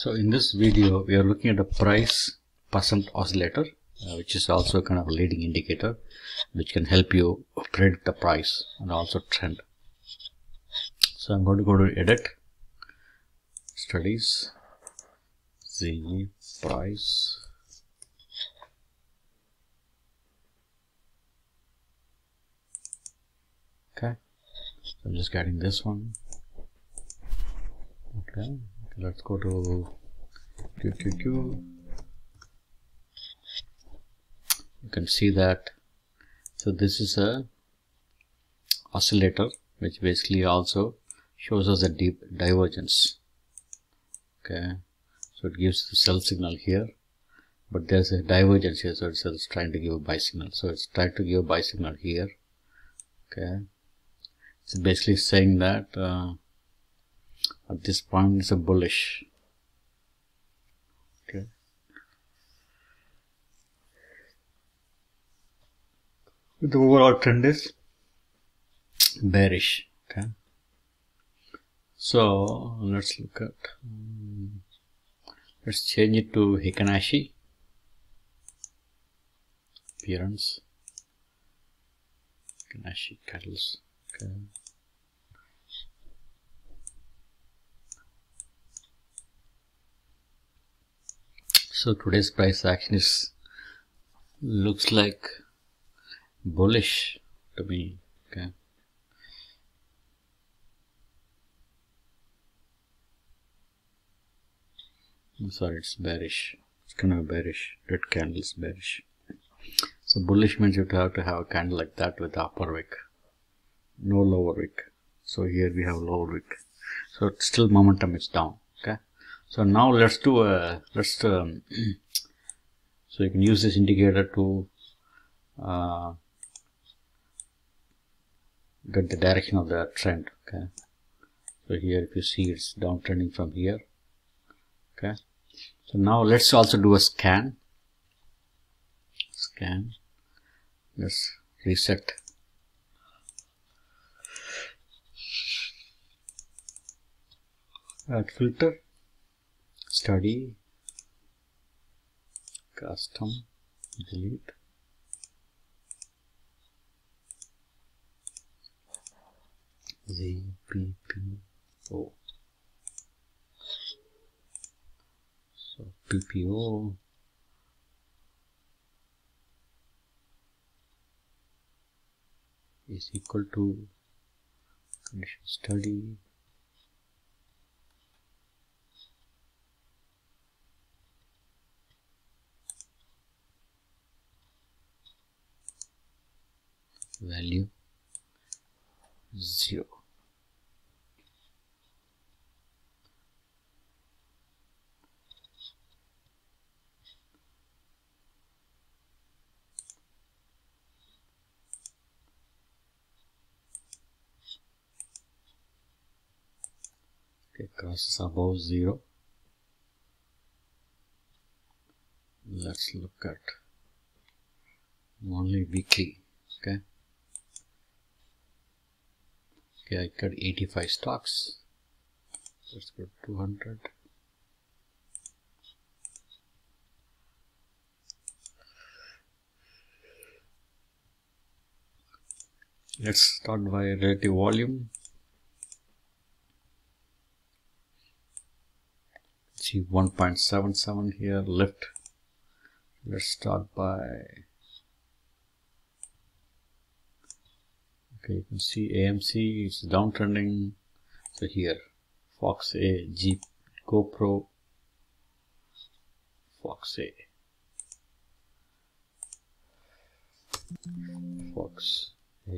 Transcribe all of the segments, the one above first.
So in this video, we are looking at the price percent oscillator, which is also kind of a leading indicator, which can help you predict the price and also trend. So I'm going to go to edit, studies, the price. Okay, so I'm just getting this one. Okay, let's go to QQQ. You can see that. So this is a oscillator, which basically also shows us a deep divergence. Okay, so it gives the sell signal here, but there's a divergence here, so it's trying to give a buy signal. So it's trying to give a buy signal here. Okay, it's basically saying that at this point it's a bullish. Okay, the overall trend is bearish. Okay, so let's look at let's change it to Hikanashi appearance. Hikanashi candles. Okay, so today's price action looks like bullish to me. Okay, I'm sorry, it's bearish. It's kind of bearish. Red candle is bearish. So bullish means you have to have a candle like that with the upper wick, no lower wick. So here we have lower wick. So still momentum is down. Okay. So now let's do a so you can use this indicator to get the direction of the trend. Okay. So here if you see it's downtrending from here. Okay. So now let's also do a scan. Let's reset. Add filter, study, custom, delete. The PPO. So PPO is equal to condition study value 0. Okay, crosses above 0. Let's look at only weekly. Okay. Okay, I got 85 stocks. Let's go 200. Let's start by relative volume. See 1.77 here, lift. Let's start by, okay, you can see AMC is downtrending. So here Fox A, GoPro, Fox A, Fox A.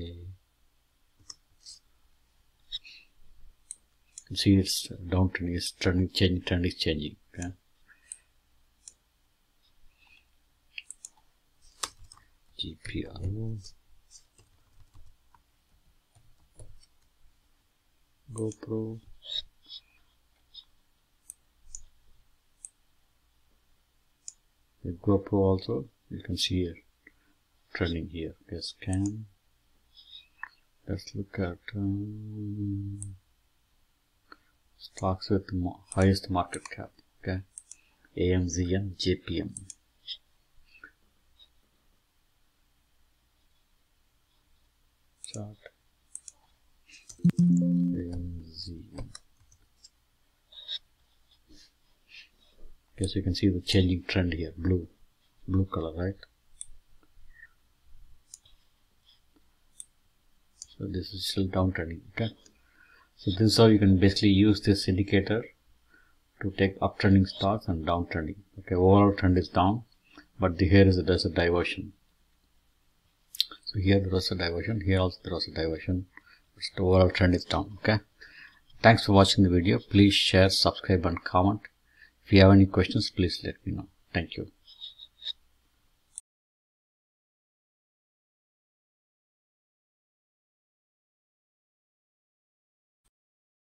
You can see it's downtrending, it's turning, changing, trend is changing. Okay. GPR, GoPro, with GoPro also you can see here trending here. Okay, scan. Let's look at stocks with highest market cap. Okay, AMZN JPM. Chart AMZN. Okay, so you can see the changing trend here, blue color, right? So this is still downtrending. Okay, so this is how you can basically use this indicator to take uptrending stocks and downtrending. Okay, overall trend is down, but here there's a diversion. So here there was a diversion, here also there was a diversion, but the overall trend is down. Okay, thanks for watching the video. Please share, subscribe and comment. If you have any questions, please let me know. Thank you.